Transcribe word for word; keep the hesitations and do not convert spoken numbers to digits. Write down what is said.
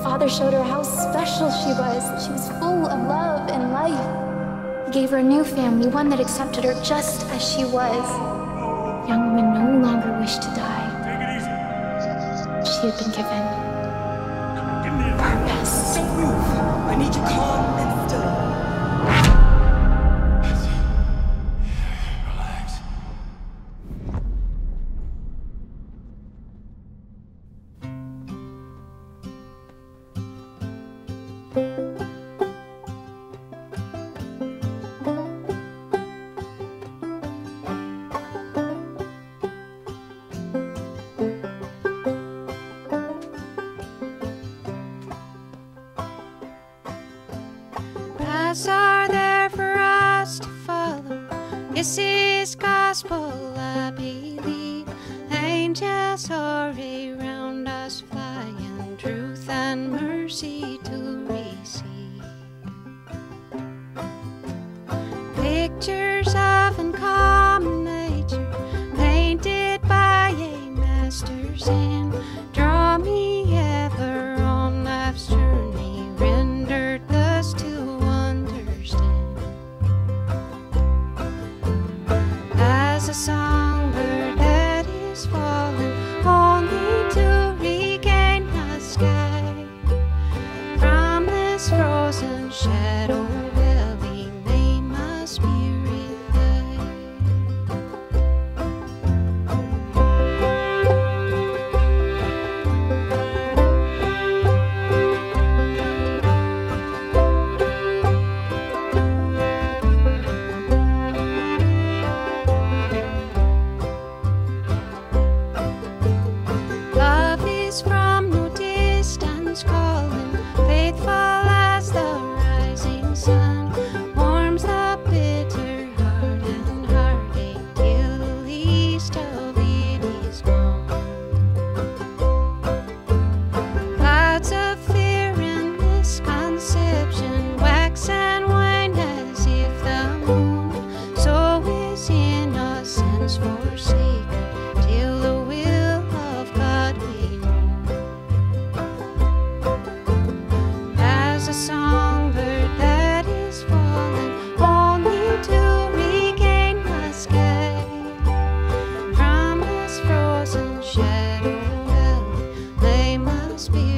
father showed her how special she was. She was full of love and life. He gave her a new family, one that accepted her just as she was. The young woman no longer wished to die. Take it easy. She had been given Give me a purpose. Don't move. I need you calm and still. Relax. Paths are there for us to follow. This is gospel, I believe. Angels are around us, flying truth and mercy to receive. Pictures of uncommon nature, painted by a master's hand, draw me ever on life's journey, rendered thus to understand. As a songbird that is falling, only to regain the sky, from this frozen shadow valley may my spirit fly. Love is from no distance calling, faithful as the rising sun, warms the bitter heart and heartache till the least of it is gone. Clouds of fear and misconception wax and wane as if the moon so is innocence forsaken till the will of God be known. As a songbird that is falling, only to regain the sky, from this frozen shadow valley lay my spirit.